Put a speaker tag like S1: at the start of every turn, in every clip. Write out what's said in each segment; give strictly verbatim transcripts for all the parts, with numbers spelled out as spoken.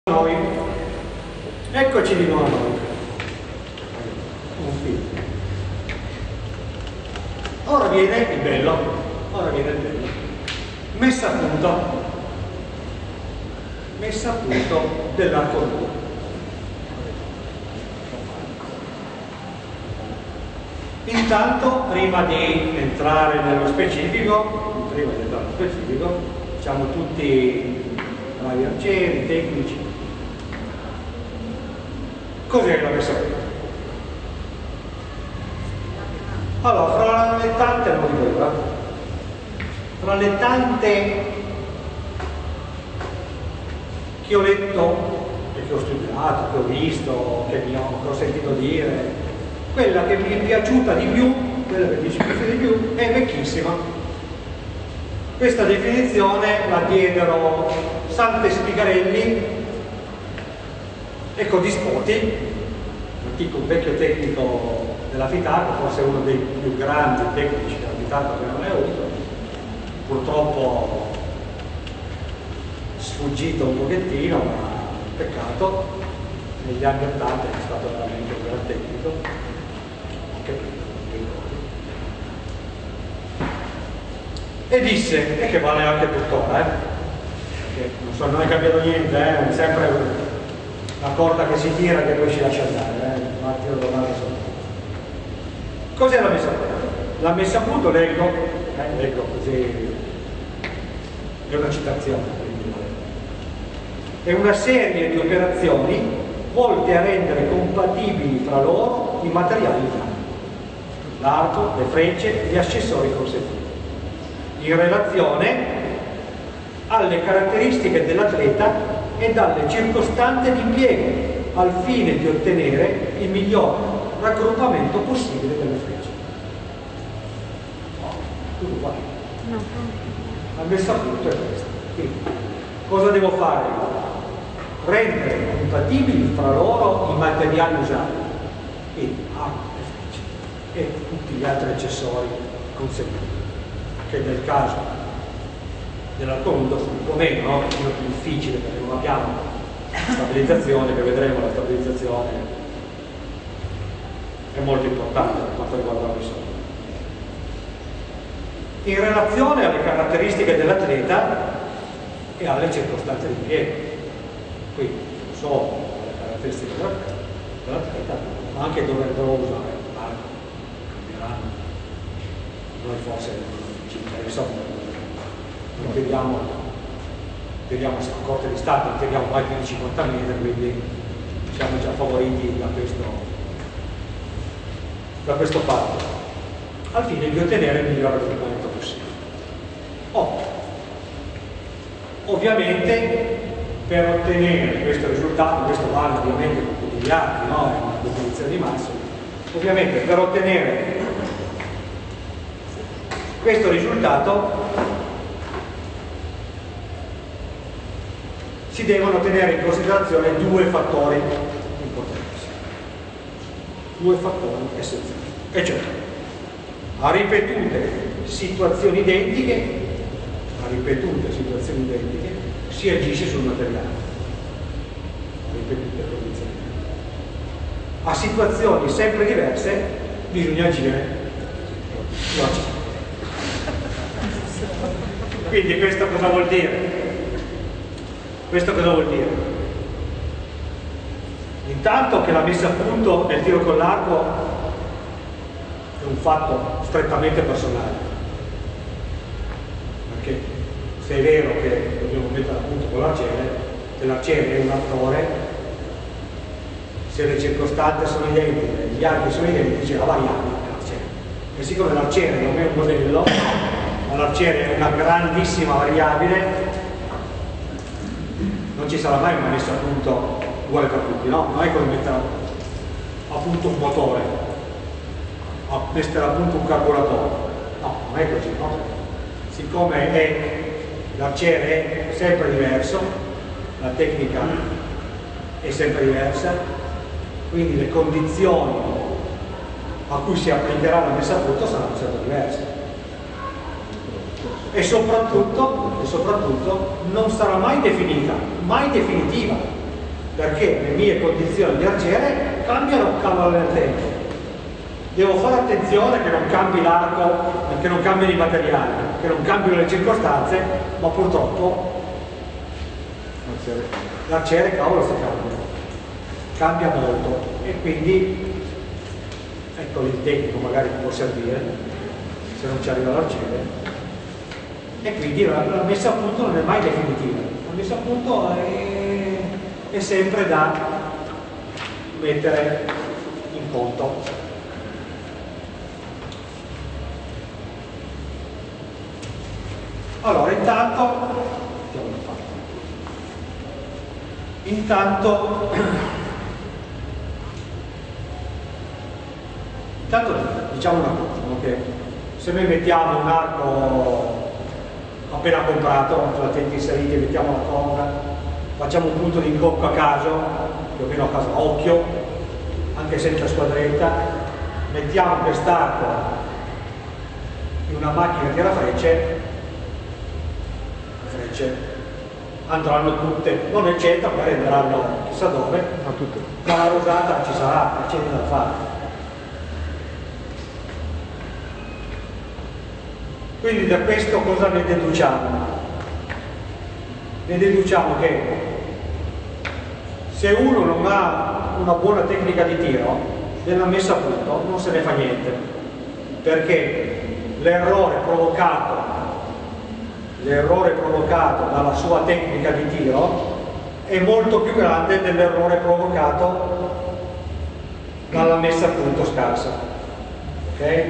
S1: Noi, eccoci di nuovo noi. Un film. Ora viene il bello, ora viene il bello. Messa a punto, messa a punto dell'arco nudo. Intanto, prima di entrare nello specifico, prima di entrare nello specifico, siamo tutti bravi arcieri, tecnici. Cos'è la messa a punto? Allora, fra le tante, non dico io, fra le tante che ho letto, e che ho studiato, che ho visto, che, mi ho, che ho sentito dire, quella che mi è piaciuta di più, quella che mi piace di più, è vecchissima. Questa definizione la diedero Sante Spigarelli e Codispoti, antico vecchio tecnico della Fitarco, forse uno dei più grandi tecnici della Fitarco che non è avuto, purtroppo sfuggito un pochettino, ma peccato. Negli anni ottanta è stato veramente un gran tecnico, anche prima. E disse, e che vale anche tuttora, eh? Che non, so, non è cambiato niente, eh? È sempre la corda che si tira che poi si lascia andare, eh? Ma tiro domani solo. Cos'è la messa a punto? La messa a punto, leggo, eh, leggo così, è una citazione, quindi, è una serie di operazioni volte a rendere compatibili fra loro i materiali usati, l'arco, le frecce e gli accessori consentiti, in relazione alle caratteristiche dell'atleta e dalle circostanze di impiego, al fine di ottenere il miglior raggruppamento possibile delle frecce. Tutto qua. La messa a punto è questa. Quindi, cosa devo fare? Rendere compatibili fra loro i materiali usati, quindi arco e frecce, e tutti gli altri accessori consentiti, che nel caso dell'arco nudo un po' meno, no? Un po' più difficile perché non abbiamo stabilizzazione, che vedremo. La stabilizzazione è molto importante per quanto riguarda la persona. In relazione alle caratteristiche dell'atleta e alle circostanze di impiego, quindi non solo le caratteristiche dell'atleta, ma anche dove devo usare l'arco, cambieranno. Noi forse ci interessa. Non tiriamo, tiriamo a corte di stato, non tiriamo mai più di cinquanta metri, quindi siamo già favoriti da questo, da questo fatto, al fine di ottenere il miglior risultato possibile. Oh. Ovviamente per ottenere questo risultato, questo vale ovviamente con tutti gli altri, no? È una definizione di massimo, ovviamente per ottenere questo risultato si devono tenere in considerazione due fattori importantissimi, due fattori essenziali, e cioè a ripetute situazioni identiche, a ripetute situazioni identiche si agisce sul materiale, a ripetute condizioni identiche. A situazioni sempre diverse bisogna agire logicamente. Quindi questo cosa vuol dire? Questo cosa vuol dire? Intanto che la messa a punto del tiro con l'arco è un fatto strettamente personale, perché se è vero che dobbiamo mettere a punto con l'arciere, se l'arciere è un attore, se le circostanze sono identiche, gli archi sono identici, la variabile è l'arciere. E siccome l'arciere non è un modello, ma l'arciere è una grandissima variabile, non ci sarà mai una messa a punto uguale per tutti, no? Non è come mettere a punto un motore, a mettere a punto un carburatore, no, non è così, no? Siccome è l'arciere è sempre diverso, la tecnica è sempre diversa, quindi le condizioni a cui si applicherà la messa a punto saranno sempre diverse. E soprattutto, e soprattutto non sarà mai definita, mai definitiva, perché le mie condizioni di arciere cambiano nel tempo. Devo fare attenzione che non cambi l'arco, che non cambino i materiali, che non cambino le circostanze, ma purtroppo l'arciere cavolo si cambia, cambia molto, e quindi ecco il tecnico magari può servire se non ci arriva l'arciere, e quindi la, la messa a punto non è mai definitiva, la messa a punto è, è sempre da mettere in conto. Allora, intanto, intanto, intanto diciamo una cosa, che se noi mettiamo un arco appena comprato, con la tenda inserita, mettiamo la conga, facciamo un punto di incocco a caso, più o meno a caso a occhio, anche senza squadretta, mettiamo quest'arco in una macchina tirafrecce, andranno tutte, non nel centro, magari andranno chissà dove, ma la rosata ci sarà, c'è da fare. Quindi da questo cosa ne deduciamo? Ne deduciamo che se uno non ha una buona tecnica di tiro, della messa a punto non se ne fa niente, perché l'errore provocato l'errore provocato dalla sua tecnica di tiro è molto più grande dell'errore provocato dalla messa a punto scarsa. Ok?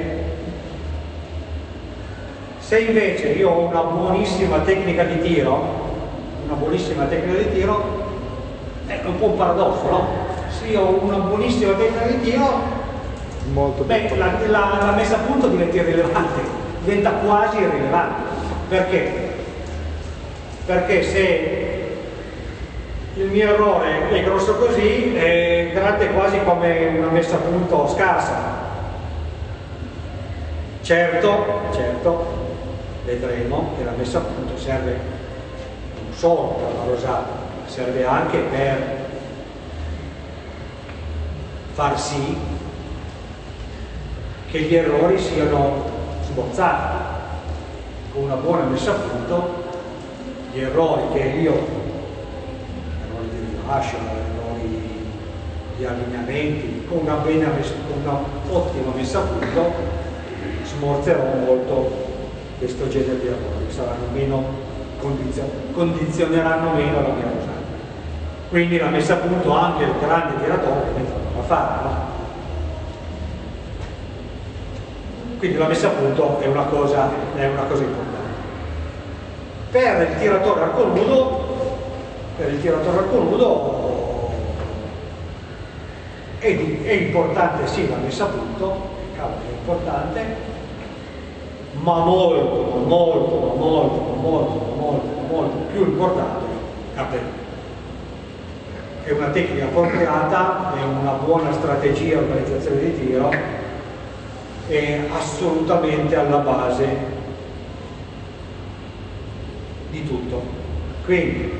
S1: Se invece io ho una buonissima tecnica di tiro, una buonissima tecnica di tiro, è un po' un paradosso, no? Se io ho una buonissima tecnica di tiro, molto beh, la, la, la messa a punto diventa irrilevante, diventa quasi irrilevante. Perché? Perché se il mio errore è grosso così, è grande quasi come una messa a punto scarsa. Certo, certo, vedremo che la messa a punto serve non solo per la rosata, ma serve anche per far sì che gli errori siano smorzati. Con una buona messa a punto gli errori che io, errori di rilascio, errori di allineamenti, con una bene messa, con una ottima messa a punto smorzerò molto questo genere di errori, saranno meno condizio, condizioneranno meno la mia rosata. Quindi la messa a punto anche il grande tiratore da fare, no? Quindi la messa a punto è una cosa, è una cosa importante. Per il tiratore arco nudo, per il tiratore arco nudo è, è importante sì la messa a punto, cavolo, è importante, ma molto, ma molto, ma molto, ma molto, ma molto, ma molto più importante capire. È una tecnica appropriata, è una buona strategia di organizzazione di tiro, è assolutamente alla base di tutto. Quindi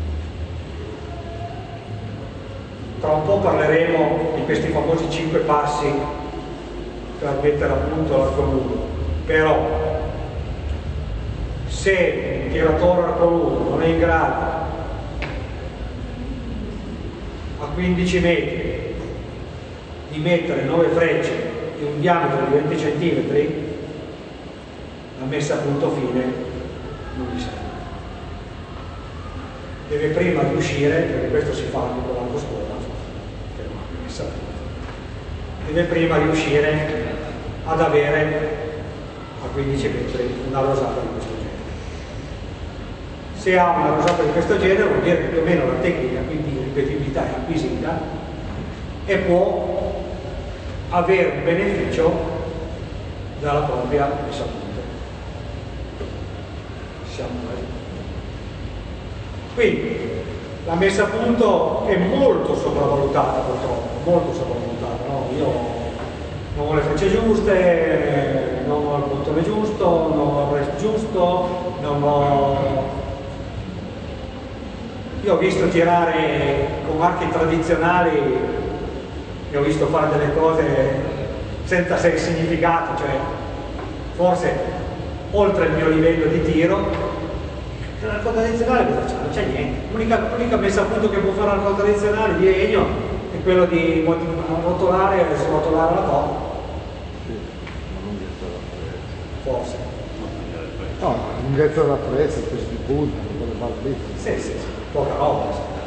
S1: tra un po' parleremo di questi famosi cinque passi per mettere a punto l'arco nudo, però se il tiratore arco nudo non è in grado a quindici metri di mettere nove frecce di un diametro di venti centimetri, la messa a punto fine non gli serve. Deve prima riuscire, perché questo si fa anche con l'arco scuola, che non ha messa a punto, deve prima riuscire ad avere a quindici metri una rosata di questo genere. Se ha una rosata di questo genere vuol dire che più o meno la tecnica, quindi ripetibilità, è acquisita e può avere un beneficio dalla propria messa a punto. Siamo quasi. Quindi la messa a punto è molto sopravvalutata, purtroppo, molto sopravvalutata, no? Io non ho le frecce giuste, non ho il bottone giusto, non ho il rest giusto, non ho... Io ho visto tirare con con archi tradizionali e ho visto fare delle cose senza significato, cioè forse oltre il mio livello di tiro. L'arco tradizionale cosa c'è? Non c'è niente. L'unica messa a punto che può fare l'arco tradizionale di legno è quello di rotolare e srotolare la corda. Forse.
S2: No, la lunghezza della presa, questi punti, quelle barre.
S1: Sì, sì, sì, poca roba.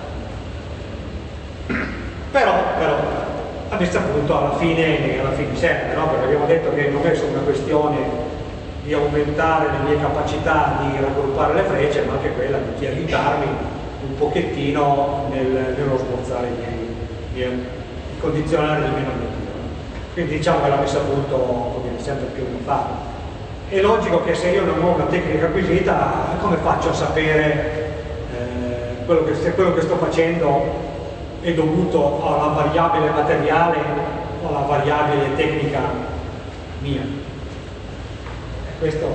S1: Però, però, la messa a punto alla fine, alla fine serve, no? Perché abbiamo detto che non è solo una questione di aumentare le mie capacità di raggruppare le frecce, ma anche quella di aiutarmi un pochettino nel, nello smorzare i miei, miei i condizionali del mio tiro. Quindi diciamo che la messa a punto viene sempre più fatta. È logico che se io non ho una tecnica acquisita, come faccio a sapere eh, quello che, se quello che sto facendo è dovuto alla variabile materiale o alla variabile tecnica mia? Questo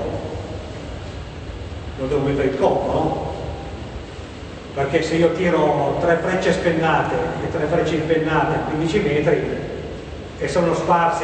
S1: lo devo mettere in conto, no? Perché se io tiro tre frecce spennate e tre frecce impennate a quindici metri e sono sparse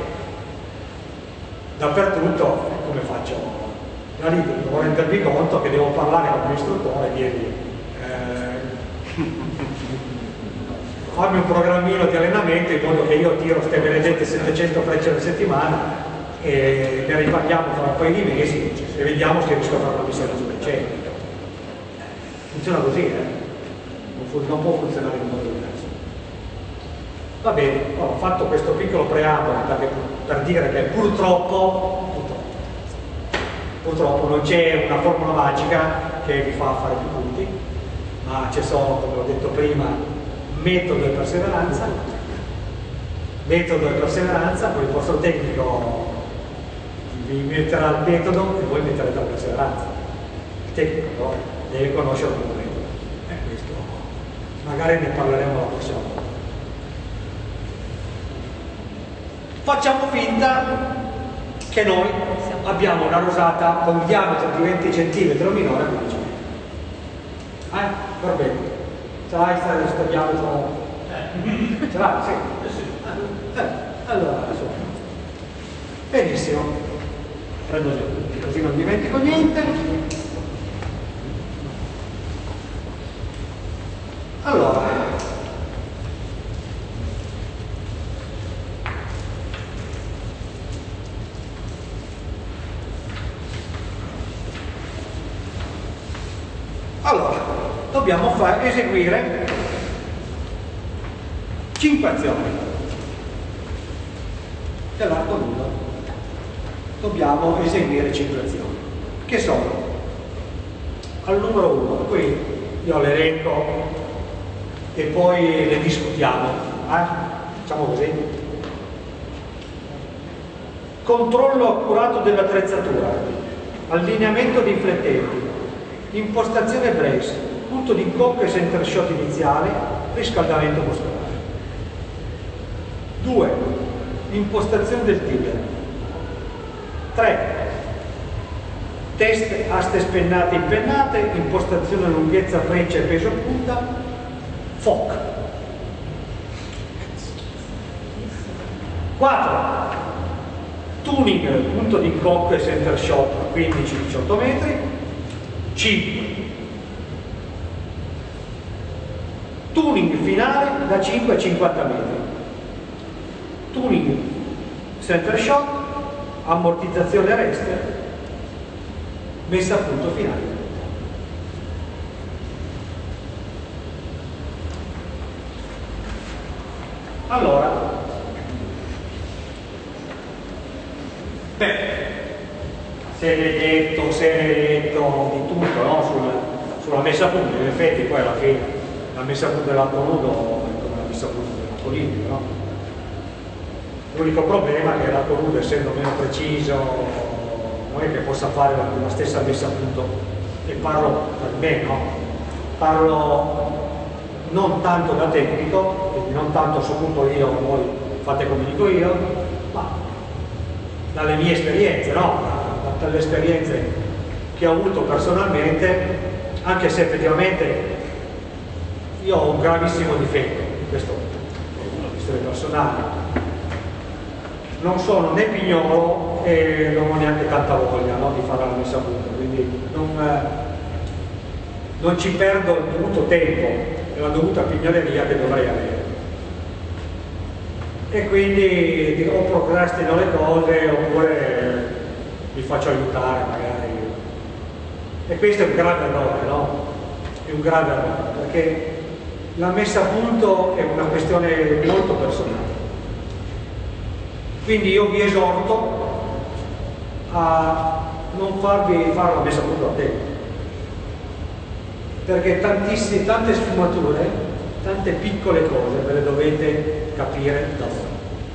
S1: dappertutto, come faccio? Da lì devo rendermi conto che devo parlare con il mio istruttore e dirgli eh, fammi un programmino di allenamento in modo che io tiro queste benedette settecento frecce alla settimana e ne riparliamo tra un paio di mesi e vediamo se riesco a fare una missione su cento. Funziona così, eh? Non, fu non può funzionare in modo diverso. Va bene, ho fatto questo piccolo preambolo per, per dire che purtroppo, purtroppo, purtroppo non c'è una formula magica che vi fa fare più punti, ma ci sono, come ho detto prima, metodo e perseveranza, metodo e perseveranza, poi il vostro tecnico vi metterà il metodo e voi metterete la perseveranza. Il tecnico però deve conoscere il metodo. E questo magari ne parleremo la prossima volta. Facciamo finta che noi abbiamo una rosata con un diametro di venti centimetri o minore a quindici metri. Eh? Va bene. Ce l'hai questo diametro? Eh. Ce l'hai? Sì. Eh. Allora, insomma. Benissimo. Prendo gli appunti, così non dimentico niente. Allora, allora dobbiamo far eseguire cinque azioni dell'arco nudo. Dobbiamo eseguire cinque azioni che sono al numero uno, qui io le elenco e poi le discutiamo, eh? Facciamo così. Controllo accurato dell'attrezzatura, allineamento dei flettenti, impostazione brace, punto di incocco e center shot iniziale, riscaldamento muscolare. due. Impostazione del tibia. tre. Test aste spennate e impennate, impostazione lunghezza freccia e peso punta, F O C. quattro. Tuning, punto di incocco e center shot a quindici diciotto metri. cinque. Tuning finale da cinque a cinquanta metri. Tuning center shot, ammortizzazione reste, messa a punto finale. Allora, beh, se ne è detto, se ne è detto di tutto, no? sulla, sulla messa a punto, in effetti poi alla fine la messa a punto dell'arco nudo è come la messa a punto dell'arco liquido, no? L'unico problema è che l'arco nudo, essendo meno preciso, non è che possa fare la, la stessa messa a punto, e parlo per me, no? Parlo non tanto da tecnico, quindi non tanto so punto io, voi fate come dico io, ma dalle mie esperienze, no? Da, dalle esperienze che ho avuto personalmente, anche se effettivamente io ho un gravissimo difetto, questo è una questione personale, non sono né pignolo e non ho neanche tanta voglia, no, di fare la messa a punto, quindi non, eh, non ci perdo il dovuto tempo e la dovuta pignoleria che dovrei avere. E quindi dico, o procrastino le cose oppure mi faccio aiutare magari. E questo è un grave errore, no? È un grave errore, perché la messa a punto è una questione molto personale. Quindi io vi esorto a non farvi fare la messa a punto a tempo, perché tantissime, tante sfumature, tante piccole cose ve le dovete capire da voi.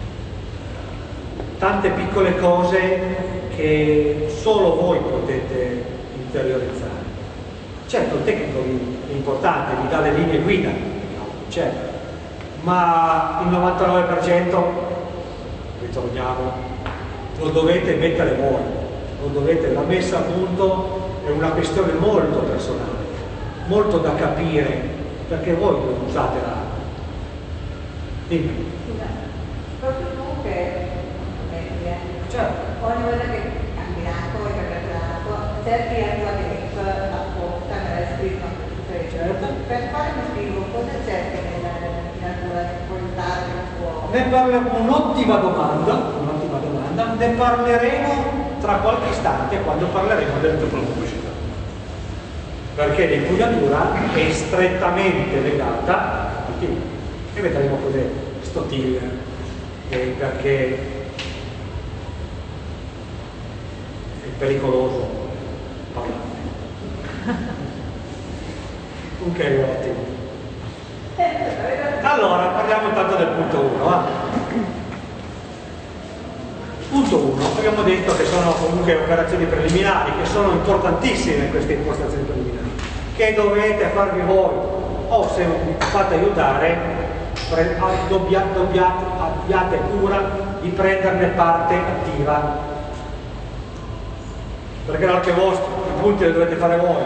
S1: Tante piccole cose che solo voi potete interiorizzare. Certo, il tecnico è importante, vi dà le linee guida, certo, ma il novantanove per cento, ritorniamo, lo dovete mettere voi, lo dovete, la messa a punto è una questione molto personale, molto da capire, perché voi non usate la... Dimmi.
S3: Proprio tu che
S1: Certo.
S3: ogni volta che cambiato e cambiato cerchi la tua tecnica apposta nella scritto
S1: Certo.
S3: per fare uno scrivo cosa cerchi nella, nella tua volontà del tuo
S1: Ne parleremo, un'ottima domanda, un'ottima domanda, ne parleremo tra qualche istante quando parleremo del duplo pubblicità. Perché l'impugnatura è strettamente legata al T I L e vedremo cos'è sto T I L, eh, perché è pericoloso parlarne. Comunque è ottimo. Allora, parliamo intanto del punto uno. Eh? Punto uno, abbiamo detto che sono comunque operazioni preliminari, che sono importantissime queste impostazioni preliminari, che dovete farvi voi, o se vi fate aiutare, dobbia, dobbiate, abbiate cura di prenderne parte attiva, perché anche vostro, i punti li dovete fare voi.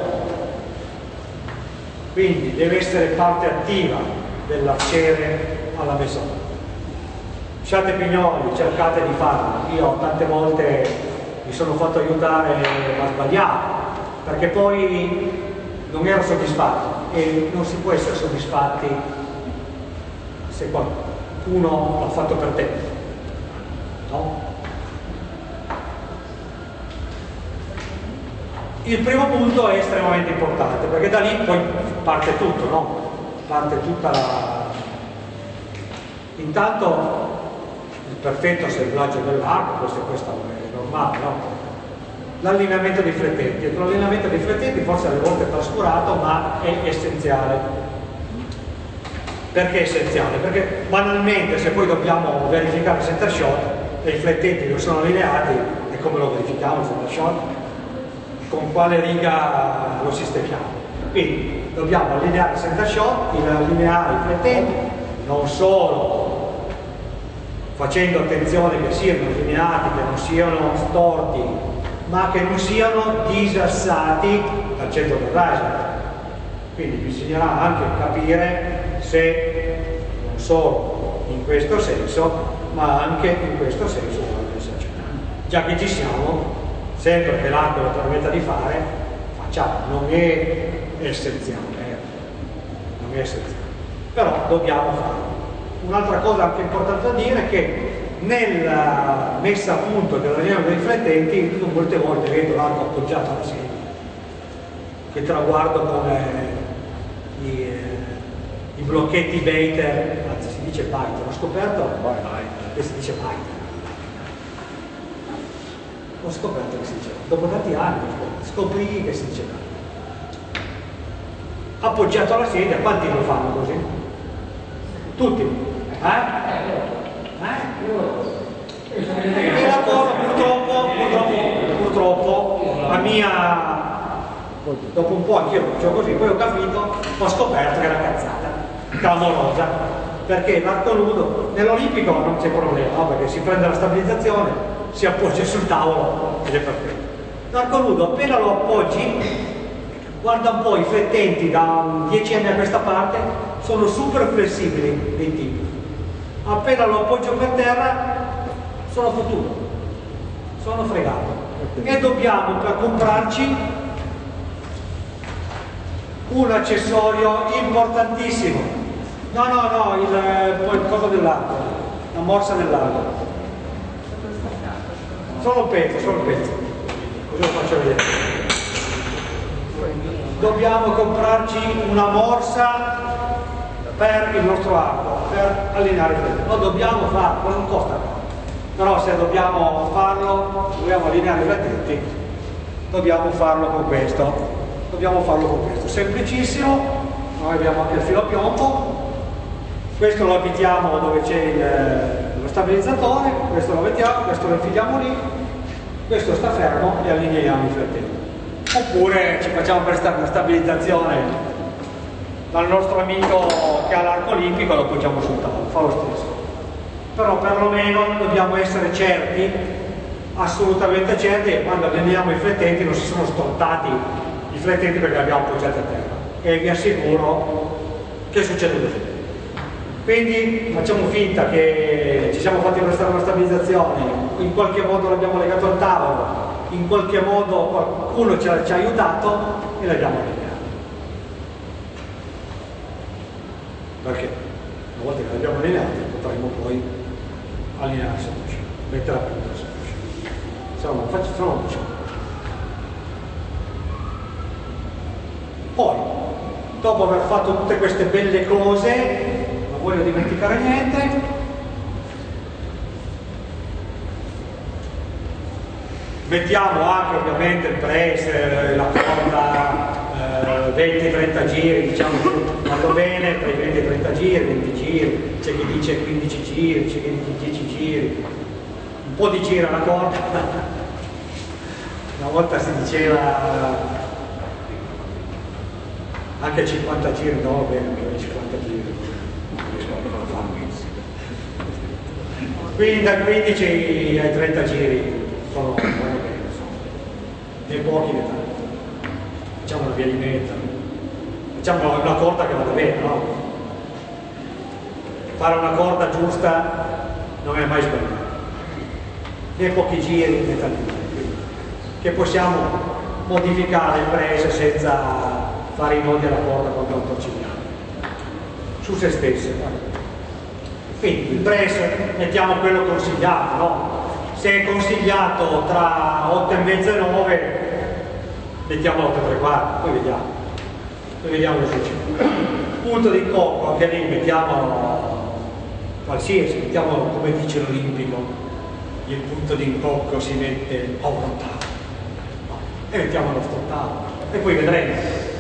S1: Quindi deve essere parte attiva dell'arciere alla messa a punto. Lasciate pignoli, cercate di farlo. Io tante volte mi sono fatto aiutare ma sbagliato, perché poi non ero soddisfatto e non si può essere soddisfatti se qualcuno l'ha fatto per te, no? Il primo punto è estremamente importante, perché da lì poi parte tutto, no? Parte tutta la... Intanto il perfetto assemblaggio dell'arco, questo, questo è normale, no? L'allineamento dei flettenti. L'allineamento dei flettenti forse alle volte è trascurato, ma è essenziale. Perché è essenziale? Perché banalmente se poi dobbiamo verificare il center shot e i flettenti non sono allineati, e come lo verifichiamo il center shot? Con quale riga lo sistemiamo? Quindi dobbiamo allineare il center shot, allineare i flettenti, non solo facendo attenzione che siano allineati, che non siano storti, ma che non siano disassati dal centro del riser. Quindi bisognerà anche capire se non solo in questo senso, ma anche in questo senso già che ci siamo, sempre che l'acqua lo permetta di fare, facciamo, non è essenziale, eh. non è essenziale, però dobbiamo farlo. Un'altra cosa anche importante da dire è che nella messa a punto dell'allineamento dei flettenti, io molte volte vedo l'arco appoggiato alla sedia, che traguardo come i, eh, i blocchetti Baiter, anzi si dice Baiter, ho scoperto che si dice Baiter. Ho scoperto che si dice, dopo tanti anni scoprì che si dice Baiter. Appoggiato alla sedia, quanti lo fanno così? Tutti? Eh? Eh? E la cosa purtroppo, purtroppo, purtroppo, la mia, dopo un po' anch'io lo facevo così, poi ho capito, ho scoperto che era cazzata, clamorosa, perché l'arco nudo, nell'olimpico non c'è problema, no? Perché si prende la stabilizzazione, si appoggia sul tavolo ed è perfetto. L'arco nudo, appena lo appoggi, guarda un po' i flettenti da dieci anni a questa parte, sono super flessibili dei tipi. Appena lo appoggio per terra sono fottuto, sono fregato. E dobbiamo per comprarci un accessorio importantissimo. No, no, no, il, il coso dell'arco, la morsa dell'arco. Solo un pezzo, solo un pezzo. Così lo faccio vedere. Dobbiamo comprarci una morsa per il nostro arco, per allineare il flettente. Lo dobbiamo farlo, non costa. Però se dobbiamo farlo, dobbiamo allineare i flettenti, dobbiamo farlo con questo. Dobbiamo farlo con questo. Semplicissimo, noi abbiamo anche il filo a piombo. Questo lo abitiamo dove c'è lo stabilizzatore, questo lo mettiamo, questo lo infiliamo lì, questo sta fermo e allineiamo i flettenti. Oppure ci facciamo prestare una stabilizzazione dal nostro amico che ha l'arco olimpico e lo appoggiamo sul tavolo, fa lo stesso. Però perlomeno dobbiamo essere certi, assolutamente certi, che quando allineiamo i flettenti non si sono stortati i flettenti perché li abbiamo appoggiati a terra. E vi assicuro che succede così. Quindi facciamo finta che ci siamo fatti prestare una stabilizzazione, in qualche modo l'abbiamo legato al tavolo, in qualche modo qualcuno ci ha, ci ha aiutato e l'abbiamo allineato. Perché una volta che l'abbiamo allineato potremo poi allineare il sottouscita, mettere a punto il sottouscita. Se no non faccio, se no non facciamo. Poi, dopo aver fatto tutte queste belle cose, non voglio dimenticare niente, mettiamo anche ovviamente il press, la corda, eh, venti trenta giri, diciamo che vanno bene, tra i venti e trenta giri, venti giri, c'è chi dice quindici giri, c'è chi dice dieci giri, un po' di giri alla corda. Una volta si diceva anche cinquanta giri, no, bene, anche cinquanta giri. Quindi da quindici ai trenta giri sono bene, né pochi né tanti. Facciamo una via di mezzo, facciamo una corda che vada bene, no? Fare una corda giusta non è mai sbagliato, né pochi giri né tanti giri, che possiamo modificare il press senza fare i nodi alla corda quando lo torcigliamo su se stesse. Quindi il press mettiamo quello consigliato, no? Se è consigliato tra otto e mezza e nove, mettiamo otto e tre quarti, poi vediamo, poi vediamo che succede. Punto di cocco, anche lì mettiamo qualsiasi, mettiamo come dice l'Olimpico, il punto di incocco si mette a un ottavo, no? E mettiamo lo ottavo e poi vedremo.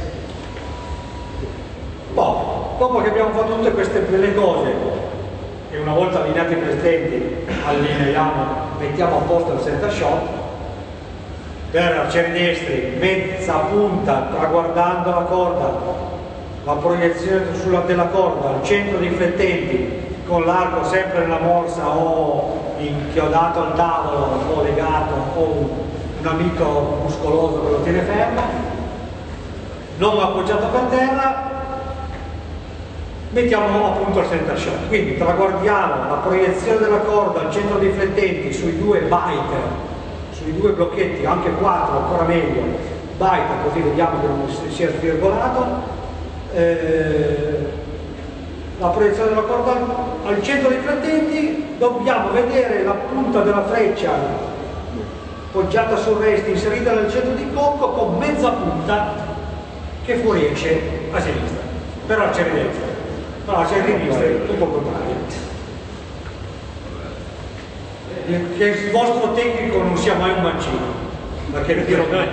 S1: Poi, dopo che abbiamo fatto tutte queste belle cose, e una volta allineati i flettenti, allineiamo, mettiamo a posto il center shot, per arcieri destri, mezza punta, traguardando la corda, la proiezione sulla della corda, al centro dei flettenti, con l'arco sempre nella morsa o inchiodato al tavolo o legato o un, un amico muscoloso che lo tiene fermo, non appoggiato per terra. Mettiamo appunto il center shot, quindi traguardiamo la proiezione della corda al centro dei flettenti sui due biter, sui due blocchetti, anche quattro ancora meglio, biter, così vediamo che non sia svirgolato, eh, la proiezione della corda al centro dei flettenti, dobbiamo vedere la punta della freccia poggiata sul resti, inserita nel centro di cocco con mezza punta che fuoriesce a sinistra, però c'è evidenza. No, c'è il rivisto, è tutto il contrario. Che il vostro tecnico non sia mai un mancino, perché vi dirò bene.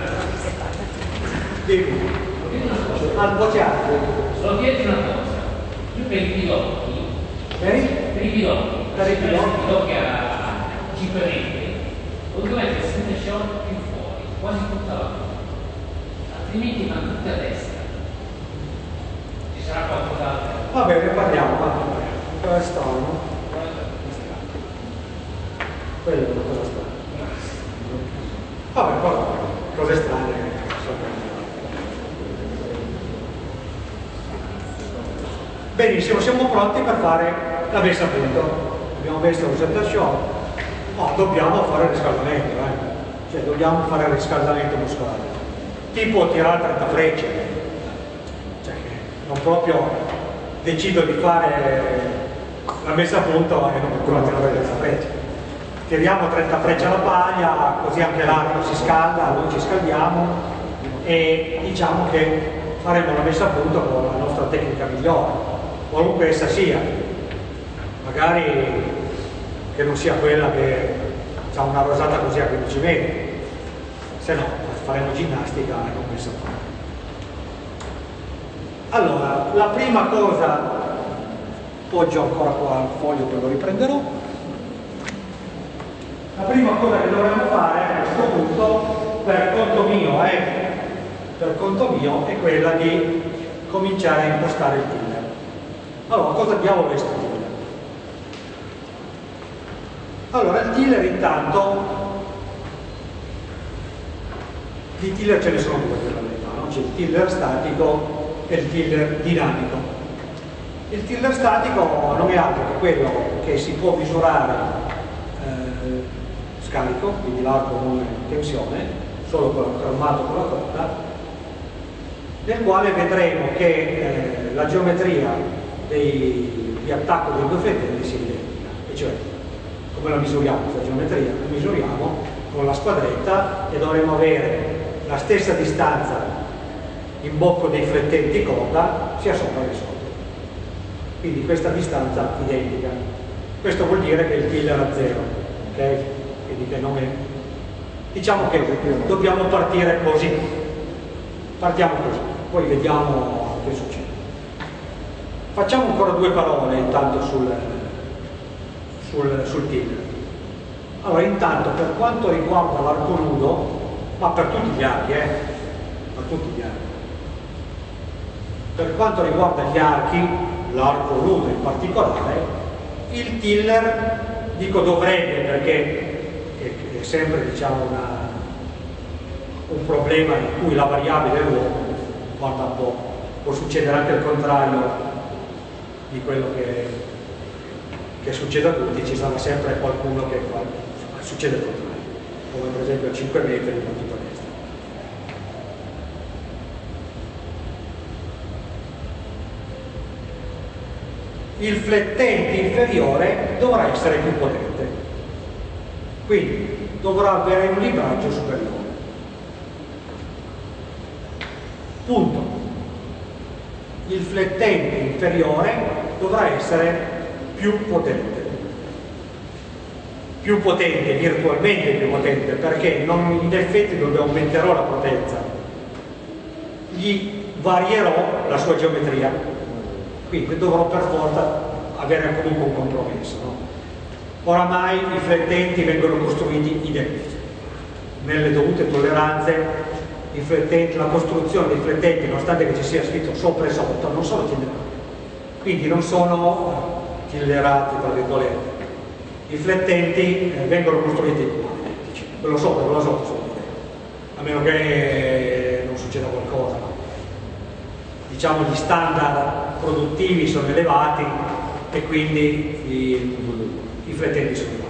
S1: Al bocciato.
S4: Solo chiedi una cosa, io per i piloti,
S1: Per i?
S4: per i piloti,
S1: Per i piloti.
S4: piloti a cinque metri, ho dovuto mettere il center shot più fuori, quasi tutta la volta, altrimenti vanno tutte a destra. Ci sarà qualcos'altro.
S1: Va bene, parliamo, va. Cosa strano? Quella è una cosa strana. Vabbè, guarda, cose strane. benissimo, siamo pronti per fare la messa a punto. Abbiamo messo Rosetta Show, ma dobbiamo fare il riscaldamento, eh. Cioè dobbiamo fare il riscaldamento muscolare. Tipo tirare trenta frecce. Cioè, non proprio decido di fare la messa a punto e non ancora tirare trenta frecce. Tiriamo trenta frecce alla paglia, così anche l'arco si scalda, noi ci scaldiamo e diciamo che faremo la messa a punto con la nostra tecnica migliore, qualunque essa sia. Magari che non sia quella che ha una rosata così a quindici metri, se no faremo ginnastica e non messa a punto. Allora, la prima cosa, appoggio ancora qua il foglio, poi lo riprenderò. La prima cosa che dovremmo fare a questo punto, per conto mio, eh, per conto mio, è quella di cominciare a impostare il tiller. Allora, cosa diavolo è questo tiller? Allora, il tiller intanto, di tiller ce ne sono due per la verità, no? C'è il tiller statico e il tiller dinamico. Il tiller statico non è altro che quello che si può misurare eh, scarico, quindi l'arco non è tensione, solo fermato con la corda, nel quale vedremo che eh, la geometria dei, di attacco dei due flettenti sia identica, e cioè come la misuriamo questa geometria? La misuriamo con la squadretta e dovremo avere la stessa distanza in bocco dei flettenti corda sia sopra che sotto, quindi questa distanza identica. Questo vuol dire che il tiller a zero, ok? Quindi che non è, diciamo che dobbiamo partire così, partiamo così, poi vediamo che succede. Facciamo ancora due parole intanto sul, sul, sul tiller. Allora, intanto per quanto riguarda l'arco nudo, ma per tutti gli archi, eh? Per tutti gli archi. Per quanto riguarda gli archi, l'arco nudo in particolare, il tiller, dico dovrebbe perché è sempre, diciamo, una, un problema in cui la variabile è l'uomo, guarda un po', può succedere anche il contrario di quello che, che succede a tutti, ci sarà sempre qualcuno che fa, succede il contrario, come per esempio a cinque metri in partita destra. Il flettente inferiore dovrà essere più potente, quindi dovrà avere un libraggio superiore. Punto. Il flettente inferiore dovrà essere più potente. Più potente, virtualmente più potente, perché non, in effetti dove aumenterò la potenza, gli varierò la sua geometria. Quindi dovrò per forza avere comunque un compromesso, no? Oramai i flettenti vengono costruiti identici, nelle dovute tolleranze. I flettenti, la costruzione dei flettenti, nonostante che ci sia scritto sopra e sotto, non sono tillerati, quindi non sono tillerati tra virgolette. I flettenti eh, vengono costruiti identici, quello sopra e quello sotto sono identici, a meno che non succeda qualcosa, no? Diciamo gli standard produttivi sono elevati e quindi i, i flettenti sono elevati.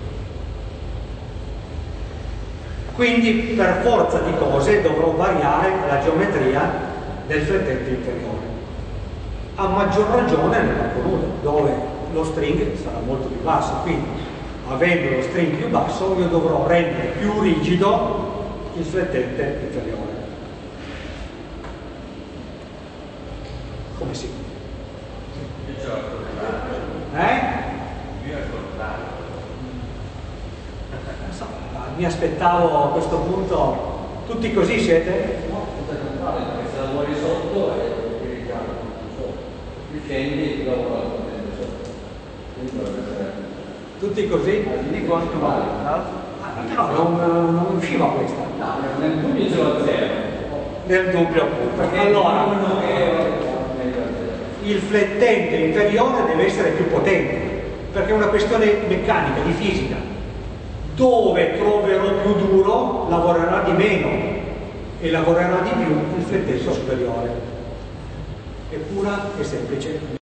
S1: Quindi per forza di cose dovrò variare la geometria del flettente inferiore, a maggior ragione nell'arco nudo, dove lo string sarà molto più basso, quindi avendo lo string più basso io dovrò rendere più rigido il flettente inferiore. Come si? Eh? Mi aspettavo a questo punto, tutti così siete?
S5: No, tutto il contrario, perché se lavori sotto e ti ricarico tutto sotto, più scendi ti lavoro la potente sotto. Quindi dovrebbe essere.
S1: Tutti così?
S5: Di quanto vale?
S1: No, non, non usciva questa.
S5: No, nel dubbio ce l'ho zero.
S1: Nel dubbio appunto.
S5: Perché
S1: Allora,
S5: che...
S1: il flettente inferiore deve essere più potente, perché è una questione meccanica, di fisica. Dove troverò più duro lavorerà di meno e lavorerà di più il flettente superiore. È pura e semplice